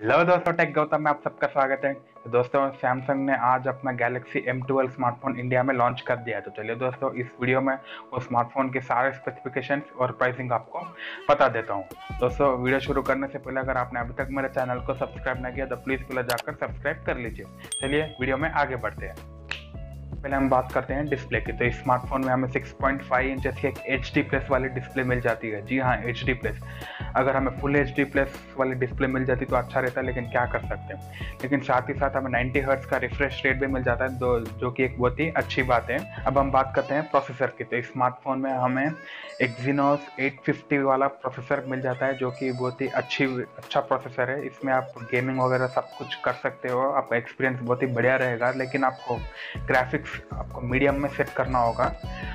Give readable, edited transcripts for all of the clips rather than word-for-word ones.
Hello दोस्तों, take Gautam में आप सबका स्वागत है। तो दोस्तों, सैमसंग ने आज अपना गैलेक्सी M12 स्मार्टफोन इंडिया में लॉन्च कर दिया है। तो चलिए दोस्तों, इस वीडियो में वो स्मार्टफोन के सारे स्पेसिफिकेशंस और प्राइसिंग आपको बता देता हूँ। दोस्तों, वीडियो शुरू करने से पहले अगर आपने अभी तक मेरे चैनल को सब्सक्राइब नहीं किया तो प्लीज़ पहले जाकर सब्सक्राइब कर लीजिए। चलिए वीडियो में आगे बढ़ते हैं। पहले हम बात करते हैं डिस्प्ले की। तो इस स्मार्टफोन में हमें 6.5 इंचेस की एक HD प्लस वाली डिस्प्ले मिल जाती है। जी हाँ, HD प्लस। अगर हमें फुल HD प्लस वाली डिस्प्ले मिल जाती तो अच्छा रहता, लेकिन क्या कर सकते हैं। लेकिन साथ ही साथ हमें 90 हर्ट्ज का रिफ्रेश रेट भी मिल जाता है, जो कि एक बहुत ही अच्छी बात है। अब हम बात करते हैं प्रोसेसर की। तो इस स्मार्टफोन में हमें एक्जीनोस 850 वाला प्रोसेसर मिल जाता है, जो कि बहुत ही अच्छा प्रोसेसर है। इसमें आप गेमिंग वगैरह सब कुछ कर सकते हो, आपका एक्सपीरियंस बहुत ही बढ़िया रहेगा। लेकिन आपको ग्राफिक्स आपको मीडियम में सेट करना होगा।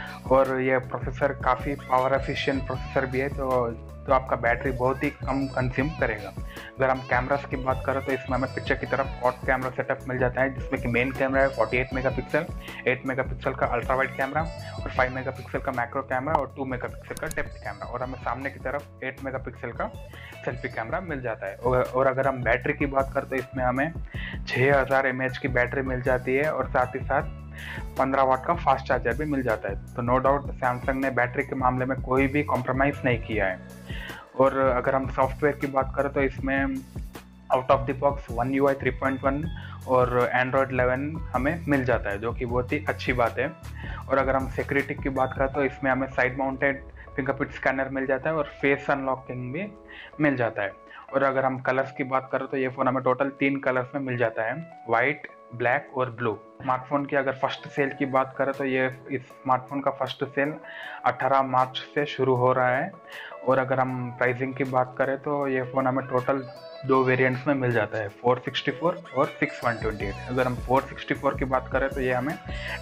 और ये प्रोसेसर काफ़ी पावर एफिशिएंट प्रोसेसर भी है, तो आपका बैटरी बहुत ही कम कंज्यूम करेगा। अगर हम कैमरास की बात करें तो इसमें हमें पीछे की तरफ क्वाड कैमरा सेटअप मिल जाता है, जिसमें कि मेन कैमरा है 48 मेगापिक्सल, 8 मेगापिक्सल का अल्ट्रा वाइड कैमरा और 5 मेगापिक्सल का मैक्रो कैमरा और 2 मेगापिक्सल का डेप्थ कैमरा। और हमें सामने की तरफ 8 मेगापिक्सल का सेल्फी कैमरा मिल जाता है। और अगर हम बैटरी की बात करें तो इसमें हमें 6000 mAh की बैटरी मिल जाती है और साथ ही साथ 15 वाट का फास्ट चार्जर भी मिल जाता है। तो नो डाउट सैमसंग ने बैटरी के मामले में कोई भी कॉम्प्रोमाइज़ नहीं किया है। और अगर हम सॉफ्टवेयर की बात करें तो इसमें out of the box One UI 3.1 और Android 11 हमें मिल जाता है, जो कि बहुत ही अच्छी बात है। और अगर हम सिक्योरिटी की बात करें तो इसमें हमें साइड माउंटेड फिंगरप्रिंट स्कैनर मिल जाता है और फेस अनलॉकिंग भी मिल जाता है। और अगर हम कलर्स की बात करें तो ये फ़ोन हमें टोटल 3 कलर्स में मिल जाता है, वाइट, ब्लैक और ब्लू। स्मार्टफोन की अगर फर्स्ट सेल की बात करें तो ये इस स्मार्टफोन का फर्स्ट सेल 18 मार्च से शुरू हो रहा है। और अगर हम प्राइसिंग की बात करें तो ये फ़ोन हमें टोटल 2 वेरिएंट्स में मिल जाता है, 464 और 6128। अगर हम 464 की बात करें तो ये हमें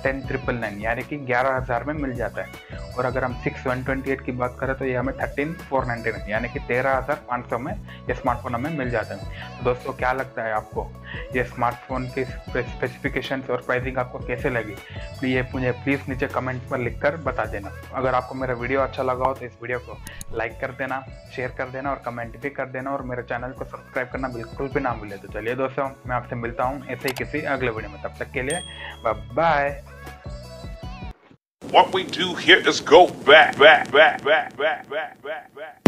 10,999 यानी कि 11,000 में मिल जाता है। और अगर हम 6128 की बात करें तो ये हमें 13,499 यानी कि 13,500 में ये स्मार्टफोन हमें मिल जाता है। तो दोस्तों, क्या लगता है आपको ये स्मार्टफोन की स्पेसिफिकेशंस और प्राइसिंग आपको कैसे लगी? ये मुझे प्लीज़ नीचे कमेंट पर लिखकर बता देना। अगर आपको मेरा वीडियो अच्छा लगा हो तो इस वीडियो को लाइक कर देना, शेयर कर देना और कमेंट भी कर देना, और मेरे चैनल को सब्सक्राइब करना बिल्कुल भी ना भूले। तो चलिए दोस्तों, मैं आपसे मिलता हूँ ऐसे ही किसी अगले वीडियो में। तब तक के लिए bye. What we do here is go back.